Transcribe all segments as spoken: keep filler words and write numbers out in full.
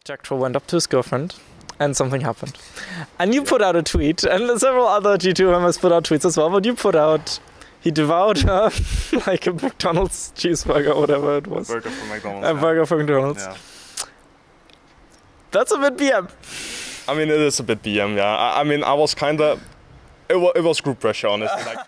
Jack Troll went up to his girlfriend and something happened. And you put out a tweet, and several other G two members put out tweets as well, but you put out, he devoured her like a McDonald's cheeseburger or whatever it was. Burger from McDonald's. A yeah. burger from McDonald's. Yeah. That's a bit B M. I mean, it is a bit B M, yeah. I, I mean, I was kind of, it was, it was group pressure, honestly. Like.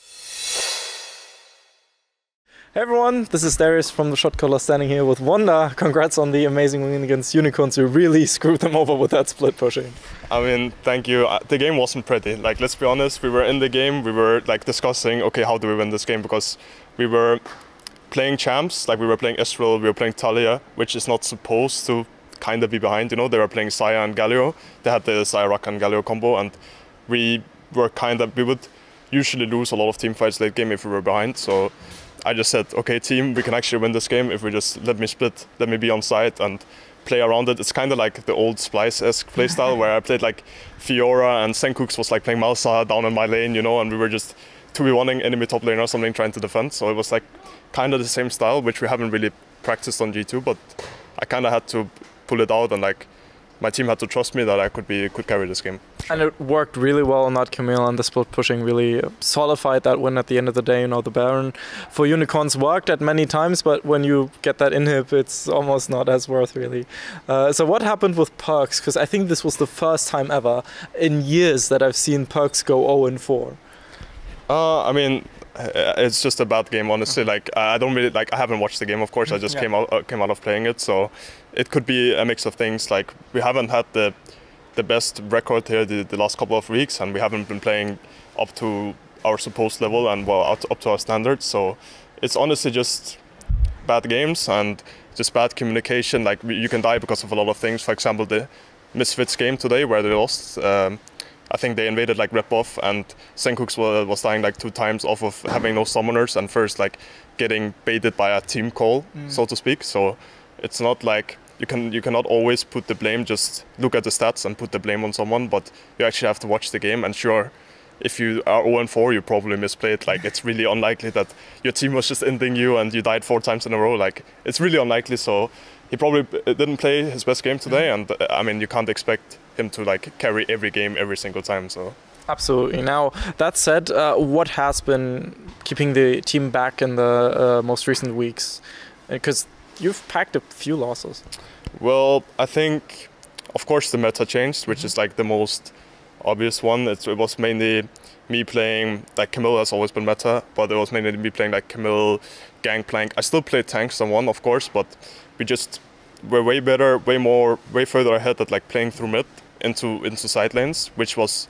Hey everyone, this is Darius from the Shot Caller standing here with Wanda. Congrats on the amazing win against Unicorns. You really screwed them over with that split pushing. I mean, thank you. The game wasn't pretty. Like, let's be honest, we were in the game, we were like discussing, okay, how do we win this game? Because we were playing champs, like we were playing Ezreal, we were playing Taliyah, which is not supposed to kind of be behind, you know? They were playing Xayah and Galio. They had the Xayah, Rakan, and Galio combo, and we were kind of, we would usually lose a lot of team fights late game if we were behind, so I just said, okay, team, we can actually win this game if we just let me split, let me be on site and play around it. It's kind of like the old Splice-esque playstyle where I played like Fiora and Senkooks was like playing Malzahar down in my lane, you know, and we were just two v one-ing enemy top lane or something trying to defend. So it was like kind of the same style, which we haven't really practiced on G two, but I kind of had to pull it out and like my team had to trust me that I could be could carry this game. And it worked really well on that Camille, and the split pushing really solidified that win at the end of the day. You know, the Baron for Unicorns worked at many times, but when you get that inhib, it's almost not as worth really. Uh, so what happened with Perkz? Because I think this was the first time ever in years that I've seen Perkz go zero and four. Uh, I mean, it's just a bad game, honestly. Like I don't really like. I haven't watched the game, of course. I just yeah. came out uh, came out of playing it, so it could be a mix of things. Like we haven't had the the best record here the, the last couple of weeks, and we haven't been playing up to our supposed level and well up to, up to our standards. So it's honestly just bad games and just bad communication. Like you can die because of a lot of things. For example, the Misfits game today where they lost. Um, I think they invaded like red buff, and Senkooks was, was dying like two times off of having no summoners and first like getting baited by a team call, mm. so to speak. So it's not like you can you cannot always put the blame, just look at the stats and put the blame on someone, but you actually have to watch the game. And sure, if you are zero and four, you probably misplayed. Like it's really unlikely that your team was just ending you and you died four times in a row. Like it's really unlikely. So he probably didn't play his best game today, and uh, I mean you can't expect him to like carry every game every single time. So absolutely. Now that said, uh, what has been keeping the team back in the uh, most recent weeks? Because you've packed a few losses. Well, I think of course the meta changed, which mm-hmm. is like the most obvious one. It's, it was mainly me playing like Camille has always been meta, but it was mainly me playing like Camille, Gangplank. I still play tanks and one, of course, but we just were way better, way more, way further ahead at like playing through mid into into side lanes, which was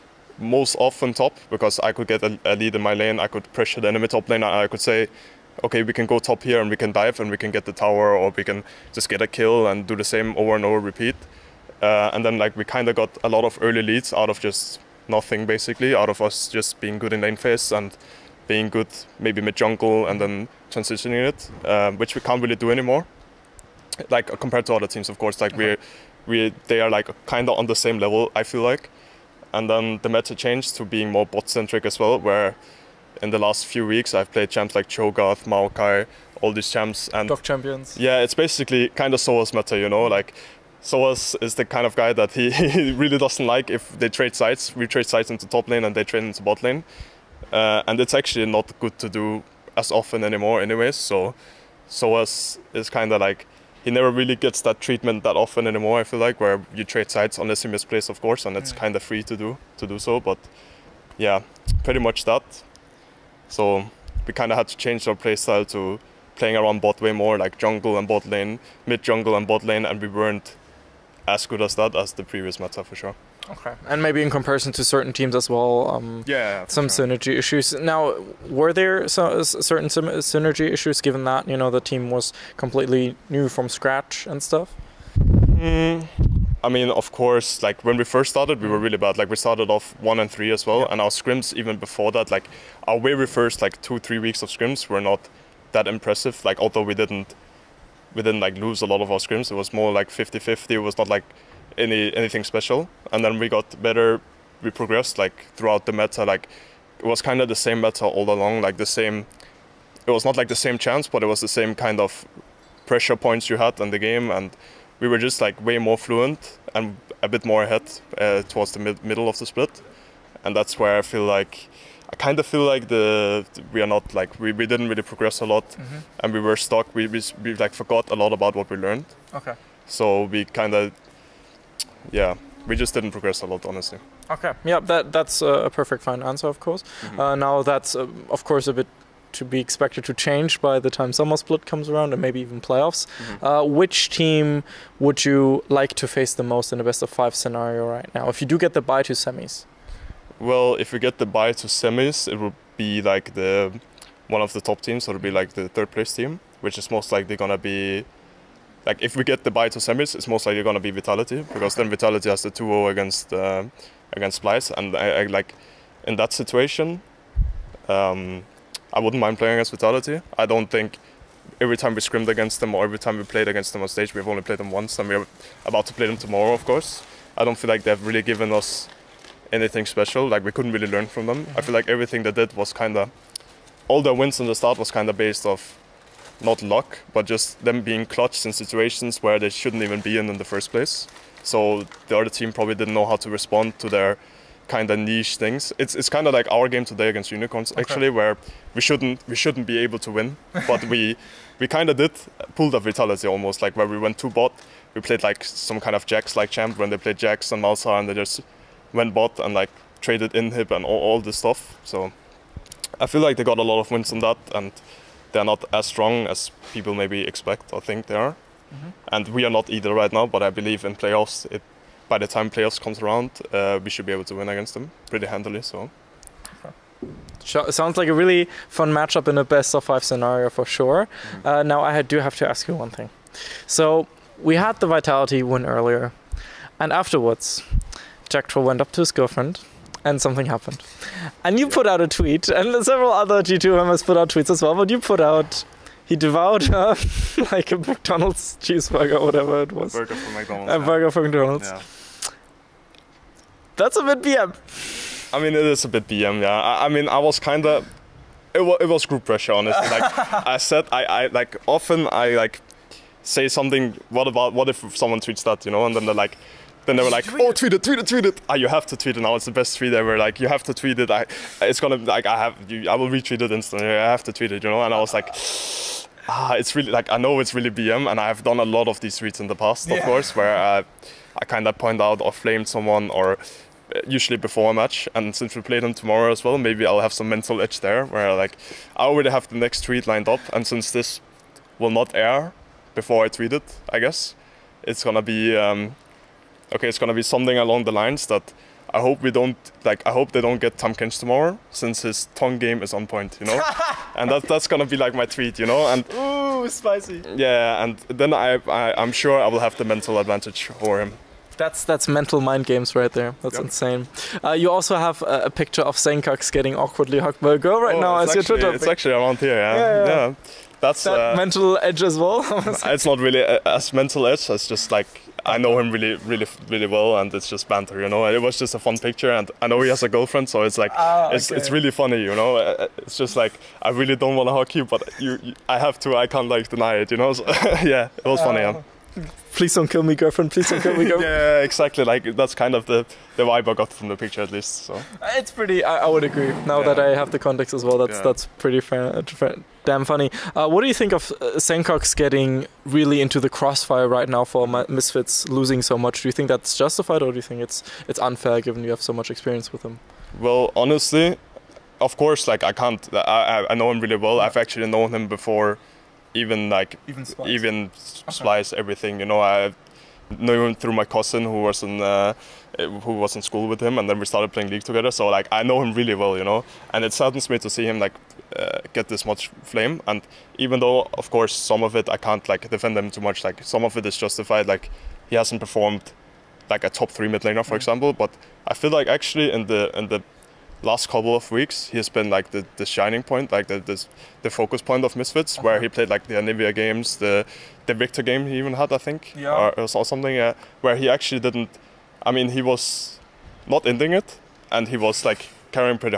most often top because I could get a, a lead in my lane. I could pressure the enemy top lane. I, I could say, okay, we can go top here and we can dive and we can get the tower, or we can just get a kill and do the same over and over, repeat. Uh, and then like we kind of got a lot of early leads out of just nothing, basically, out of us just being good in lane phase and being good maybe mid jungle and then transitioning it, uh, which we can't really do anymore. Like compared to other teams, of course, like okay. we we they are like kind of on the same level, I feel like. And then the meta changed to being more bot centric as well, where in the last few weeks I've played champs like Cho'Gath, Maokai, all these champs, and Doc champions. Yeah, it's basically kind of Soaz meta, you know, like Soaz is the kind of guy that he, he really doesn't like if they trade sides. We trade sides into top lane and they trade into bot lane, uh, and it's actually not good to do as often anymore, anyways. So Soaz is kind of like, he never really gets that treatment that often anymore, I feel like, where you trade sides unless he misplays, of course, and it's mm. kind of free to do to do so. But yeah, pretty much that. So we kind of had to change our playstyle to playing around bot way more, like jungle and bot lane, mid jungle and bot lane, and we weren't as good as that as the previous meta for sure. Okay, and maybe in comparison to certain teams as well, um, yeah, some sure. synergy issues. Now, were there so, certain synergy issues given that, you know, the team was completely new from scratch and stuff? Mm, I mean, of course, like when we first started, we were really bad. Like we started off one and three as well, yeah. and our scrims even before that, like our very first like two, three weeks of scrims were not that impressive. Like although we didn't, we didn't like lose a lot of our scrims, it was more like fifty fifty. It was not like any anything special, and then we got better. We progressed like throughout the meta. Like it was kind of the same meta all along, like the same. It was not like the same chance, but it was the same kind of pressure points you had in the game, and we were just like way more fluent and a bit more ahead uh, towards the mid- middle of the split, and that's where I feel like I kind of feel like the we are not like we, we didn't really progress a lot, mm-hmm. and we were stuck. We, we we like forgot a lot about what we learned. Okay. So we kind of yeah we just didn't progress a lot, honestly. Okay. Yeah, that that's a perfect fine answer, of course. Mm-hmm. Uh, now that's uh, of course a bit to be expected to change by the time summer split comes around and maybe even playoffs. Mm-hmm. Uh, which team would you like to face the most in the best of five scenario right now? If you do get the bye to semis. Well, if we get the bye to semis, it would be like the one of the top teams. So it would be like the third place team, which is most likely gonna be like if we get the bye to semis, it's most likely gonna be Vitality, because then Vitality has the two oh against uh, against Splyce, and I, I like in that situation, um, I wouldn't mind playing against Vitality. I don't think every time we scrimmed against them or every time we played against them on stage, we've only played them once, and we're about to play them tomorrow, of course. I don't feel like they've really given us anything special. Like we couldn't really learn from them. Mm-hmm. I feel like everything they did was kind of all their wins in the start was kind of based off not luck, but just them being clutch in situations where they shouldn't even be in in the first place. So the other team probably didn't know how to respond to their kind of niche things. It's it's kind of like our game today against Unicorns, okay. actually, where we shouldn't we shouldn't be able to win, but we we kind of did pull the Vitality almost, like where we went two bot. We played like some kind of Jax like champ when they played Jax and Malzahar, and they just went bot and like traded inhib and all, all this stuff. So I feel like they got a lot of wins on that, and they're not as strong as people maybe expect or think they are. Mm-hmm. And we are not either right now, but I believe in playoffs, it, by the time playoffs comes around, uh, we should be able to win against them pretty handily. So okay. Sounds like a really fun matchup in a best of five scenario for sure. Mm-hmm. Uh, now I do have to ask you one thing. So we had the Vitality win earlier, and afterwards Jack Troll went up to his girlfriend and something happened. And you put out a tweet, and several other G two members put out tweets as well, but you put out, he devoured her like a McDonald's cheeseburger or whatever it was. A burger from McDonald's. A yeah. burger from McDonald's. Yeah. That's a bit B M. I mean, it is a bit B M, yeah. I, I mean, I was kind of, it, wa- it was group pressure, honestly. Like I said, I, I like often I like say something, what about, what if someone tweets that, you know, and then they're like, Then they were like, "Oh, tweet it, tweet it, tweet it! Ah, you have to tweet it now. It's the best tweet ever. Like, you have to tweet it. I, it's gonna like I have, you, I will retweet it instantly. I have to tweet it, you know." And I was like, "Ah, it's really like I know it's really B M, and I've done a lot of these tweets in the past, of yeah. course, where I, I kind of point out or flamed someone, or usually before a match. And since we play them tomorrow as well, maybe I'll have some mental edge there, where like I already have the next tweet lined up, and since this will not air before I tweet it, I guess it's gonna be." Um, Okay, it's gonna be something along the lines that I hope we don't like. I hope they don't get Tahm Kench tomorrow, since his tongue game is on point, you know. And that that's gonna be like my tweet, you know. And ooh, spicy. Yeah, and then I, I I'm sure I will have the mental advantage over him. That's that's mental mind games right there. That's yep. insane. Uh, you also have a, a picture of Senkux getting awkwardly hugged by a girl right oh, now as actually, your Twitter. It's actually around here, yeah. Yeah. yeah. yeah. That's that uh, mental edge as well. It's not really uh, as mental edge. It's just like I know him really, really, really well, and it's just banter, you know. It was just a fun picture, and I know he has a girlfriend, so it's like ah, it's okay. it's really funny, you know. It's just like I really don't want to hug you, but you, you I have to. I can't like deny it, you know. So, yeah, it was funny. Uh, yeah. Please don't kill me, girlfriend. Please don't kill me, girlfriend. Yeah, exactly. Like that's kind of the the vibe I got from the picture, at least. So it's pretty. I, I would agree. Now yeah. that I have the context as well, that's yeah. that's pretty fair, fair, damn funny. Uh, what do you think of uh, Senkux getting really into the crossfire right now for Misfits losing so much? Do you think that's justified, or do you think it's it's unfair given you have so much experience with him? Well, honestly, of course, like I can't. I I know him really well. I've actually known him before. Even like even Splyce, even Splyce okay. everything, you know. I knew him through my cousin who was in uh, who was in school with him, and then we started playing League together. So like I know him really well, you know. And it saddens me to see him like uh, get this much flame. And even though, of course, some of it I can't like defend him too much. Like some of it is justified. Like he hasn't performed like a top three mid laner, for mm. example. But I feel like actually in the in the last couple of weeks, he has been like the, the shining point, like the this, the focus point of Misfits, uh-huh. where he played like the Anivia games, the the Victor game he even had, I think, yeah. or, or something, uh, where he actually didn't. I mean, he was not ending it, and he was like carrying pretty hard,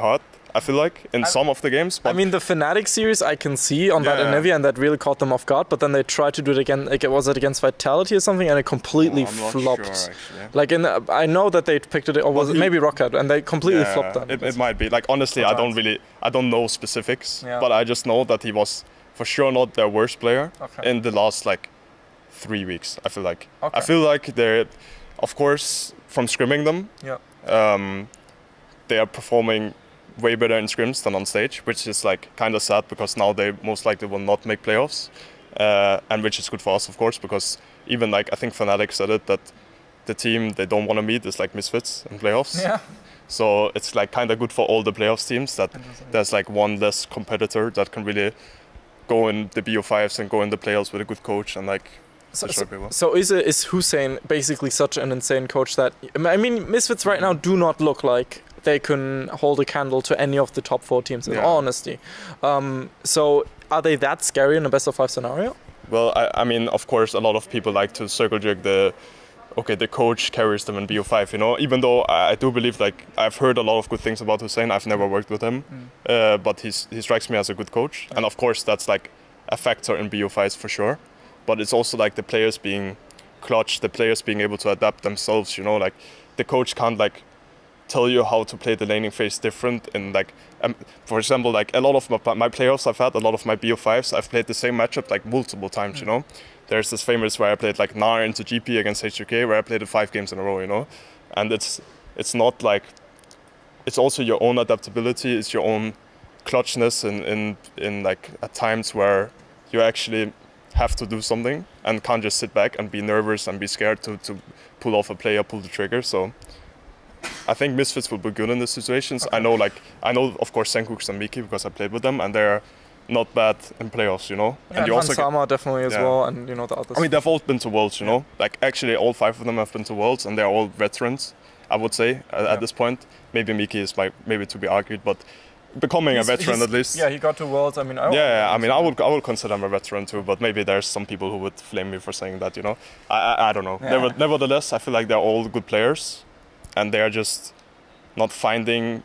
I feel like, in I, some of the games. But I mean, the Fnatic series I can see on yeah, that Anivia, and that really caught them off guard, but then they tried to do it again, like, was it against Vitality or something, and it completely oh, I'm not flopped. Sure, actually. Like, in the, I know that they picked it, or was well, it maybe Rocket, and they completely yeah, flopped that. It, it might be. Like, honestly, I don't really, I don't know specifics, yeah. but I just know that he was for sure not their worst player okay. in the last, like, three weeks, I feel like. Okay. I feel like they're, of course, from scrimming them, yeah. um, they are performing way better in scrims than on stage, which is like kind of sad because now they most likely will not make playoffs, uh, and which is good for us, of course, because even like I think Fnatic said it that the team they don't want to meet is like misfits in playoffs. Yeah. So it's like kind of good for all the playoffs teams that there's like one less competitor that can really go in the B O fives and go in the playoffs with a good coach and like. So, so, so is it, is Hussein basically such an insane coach that I mean misfits right now do not look like they can hold a candle to any of the top four teams in yeah. all honesty. Um, so are they that scary in a best of five scenario? Well, I, I mean, of course, a lot of people like to circle jerk the, okay, the coach carries them in B O five, you know, even though I, I do believe, like, I've heard a lot of good things about Hussein. I've never worked with him, mm. uh, but he's, he strikes me as a good coach. Yeah. And of course, that's like a factor in B O fives for sure. But it's also like the players being clutch, the players being able to adapt themselves, you know, like the coach can't like tell you how to play the laning phase different. And like, um, for example, like a lot of my, my playoffs I've had, a lot of my B O fives, I've played the same matchup like multiple times, mm. you know. There's this famous where I played like Gnar into G P against H J K, where I played it five games in a row, you know. And it's it's not like, it's also your own adaptability, it's your own clutchness in, in, in like at times where you actually have to do something and can't just sit back and be nervous and be scared to, to pull off a play or pull the trigger. So I think Misfits will be good in these situations. Okay. I know, like I know, of course, Senkooks and Miki because I played with them, and they're not bad in playoffs, you know. Yeah, and, and you also Sama definitely as yeah. well, and you know the others. I mean, they've all been to Worlds, you know. Like actually, all five of them have been to Worlds, and they're all veterans. I would say at, yeah. at this point, maybe Miki is like maybe to be argued, but. Becoming he's, a veteran at least. Yeah, he got to Worlds. I mean, I yeah, I mean, I would, I would consider him a veteran too. But maybe there's some people who would flame me for saying that. You know, I, I, I don't know. Yeah. Never, nevertheless, I feel like they're all good players, and they're just not finding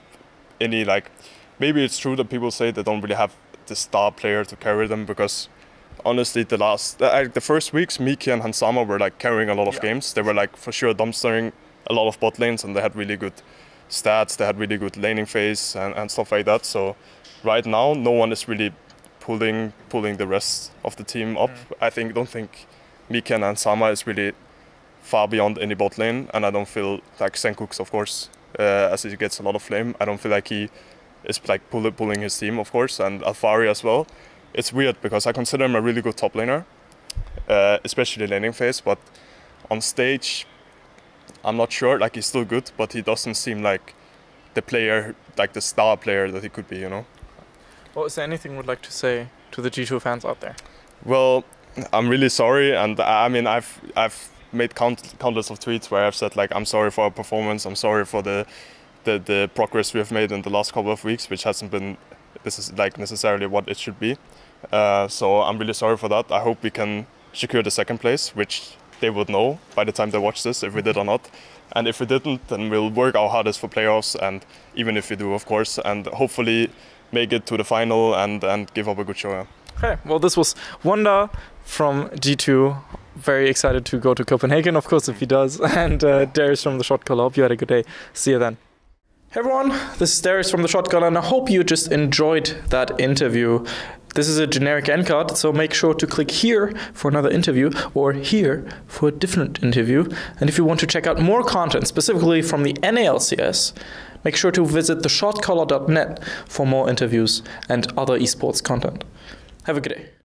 any like. Maybe it's true that people say they don't really have the star player to carry them because, honestly, the last, like the first weeks, Miki and Hansama were like carrying a lot of yeah. games. They were like for sure dumpstering a lot of bot lanes, and they had really good stats, they had really good laning phase and, and stuff like that. So right now no one is really pulling pulling the rest of the team up. Mm. I think don't think Miki and Hansama is really far beyond any bot lane, and I don't feel like Senkooks, of course, uh, as he gets a lot of flame, I don't feel like he is like pull, pulling his team, of course, and Alphari as well. It's weird because I consider him a really good top laner, uh, especially laning phase, but on stage I'm not sure, like he's still good, but he doesn't seem like the player, like the star player that he could be, you know. Well, is there anything you would like to say to the G two fans out there? Well, I'm really sorry, and I mean, I've I've made count, countless of tweets where I've said like, I'm sorry for our performance, I'm sorry for the, the, the progress we have made in the last couple of weeks, which hasn't been, this is like necessarily what it should be. Uh, so I'm really sorry for that. I hope we can secure the second place, which they would know by the time they watch this if we did or not. And if we didn't, then we'll work our hardest for playoffs, and even if we do, of course, and hopefully make it to the final and, and give up a good show. Yeah. Okay, well, this was Wanda from G two. Very excited to go to Copenhagen, of course, if he does. And uh, Darius from The Shot Caller. Hope you had a good day. See you then. Hey everyone, this is Darius from The Shot Caller, and I hope you just enjoyed that interview. This is a generic end card, so make sure to click here for another interview or here for a different interview. And if you want to check out more content, specifically from the N A L C S, make sure to visit the shot caller dot net for more interviews and other esports content. Have a good day.